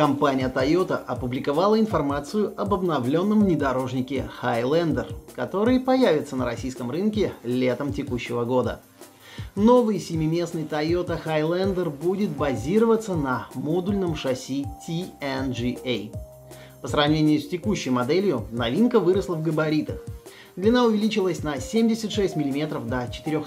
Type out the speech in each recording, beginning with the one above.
Компания Toyota опубликовала информацию об обновленном внедорожнике Highlander, который появится на российском рынке летом текущего года. Новый семиместный Toyota Highlander будет базироваться на модульном шасси TNGA. По сравнению с текущей моделью, новинка выросла в габаритах. Длина увеличилась на 76 мм до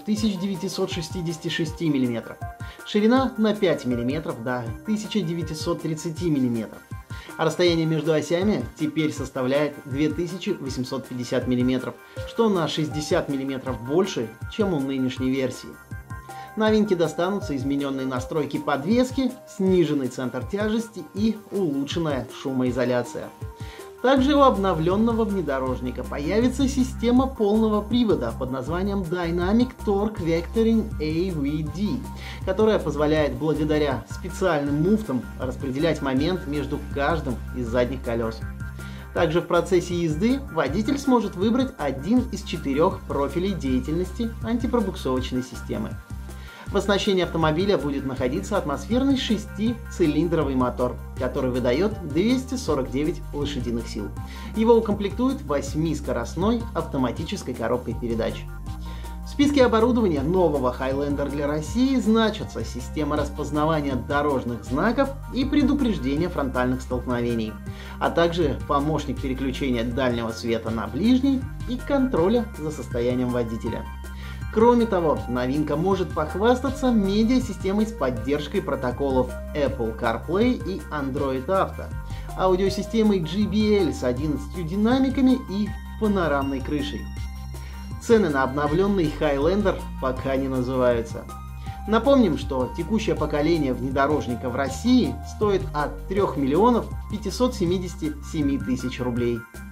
4966 мм. Ширина на 5 мм до 1930 мм. А расстояние между осями теперь составляет 2850 мм, что на 60 мм больше, чем у нынешней версии. Новинки достанутся измененные настройки подвески, сниженный центр тяжести и улучшенная шумоизоляция. Также у обновленного внедорожника появится система полного привода под названием Dynamic Torque Vectoring AVD, которая позволяет благодаря специальным муфтам распределять момент между каждым из задних колес. Также в процессе езды водитель сможет выбрать один из 4 профилей деятельности антипробуксовочной системы. В оснащении автомобиля будет находиться атмосферный 6-цилиндровый мотор, который выдает 249 лошадиных сил. Его укомплектуют 8-скоростной автоматической коробкой передач. В списке оборудования нового Highlander для России значатся система распознавания дорожных знаков и предупреждения фронтальных столкновений, а также помощник переключения дальнего света на ближний и контроля за состоянием водителя. Кроме того, новинка может похвастаться медиасистемой с поддержкой протоколов Apple CarPlay и Android Auto, аудиосистемой JBL с 11 динамиками и панорамной крышей. Цены на обновленный Highlander пока не называются. Напомним, что текущее поколение внедорожника в России стоит от 3 577 000 рублей.